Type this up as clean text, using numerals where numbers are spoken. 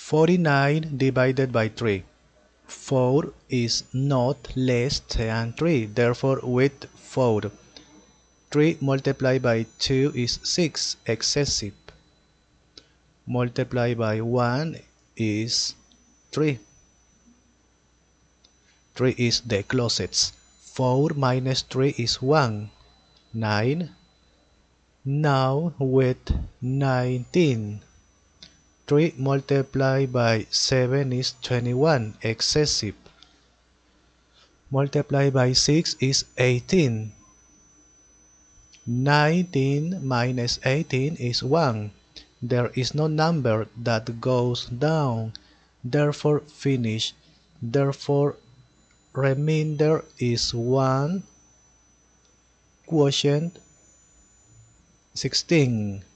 49 divided by 3. 4 is not less than 3, therefore with 4. 3 multiplied by 2 is 6, excessive. Multiplied by 1 is 3. 3 is the closest. 4 minus 3 is 1. 9. Now with 19. 3 multiplied by 7 is 21, excessive. Multiplied by 6 is 18. 19 minus 18 is 1. There is no number that goes down, therefore finish. Therefore remainder is 1, quotient 16.